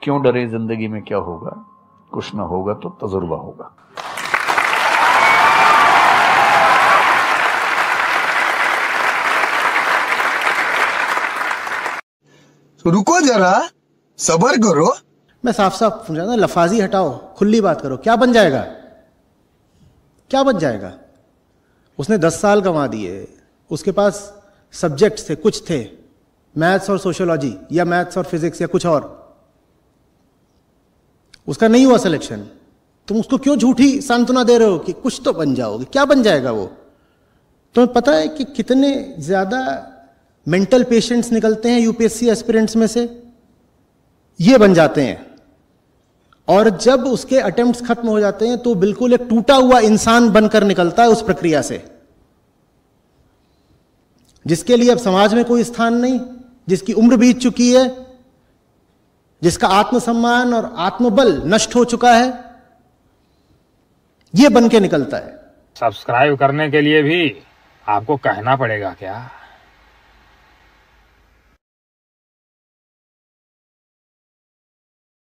क्यों डरे, जिंदगी में क्या होगा, कुछ ना होगा तो तजुर्बा होगा। रुको जरा, सब्र करो। मैं साफ साफ समझा ना, लफाजी हटाओ, खुली बात करो। क्या बन जाएगा, क्या बन जाएगा? उसने 10 साल गंवा दिए, उसके पास सब्जेक्ट्स थे, कुछ थे, मैथ्स और सोशियोलॉजी या मैथ्स और फिजिक्स या कुछ और, उसका नहीं हुआ सिलेक्शन। तुम उसको क्यों झूठी सांत्वना दे रहे हो कि कुछ तो बन जाओगे? क्या बन जाएगा वो? तुम्हें पता है कि कितने ज्यादा मेंटल पेशेंट्स निकलते हैं यूपीएससी एस्पिरेंट्स में से? ये बन जाते हैं, और जब उसके अटेम्प्ट्स खत्म हो जाते हैं तो बिल्कुल एक टूटा हुआ इंसान बनकर निकलता है उस प्रक्रिया से, जिसके लिए अब समाज में कोई स्थान नहीं, जिसकी उम्र बीत चुकी है, जिसका आत्मसम्मान और आत्मबल नष्ट हो चुका है, ये बन के निकलता है। सब्सक्राइब करने के लिए भी आपको कहना पड़ेगा क्या?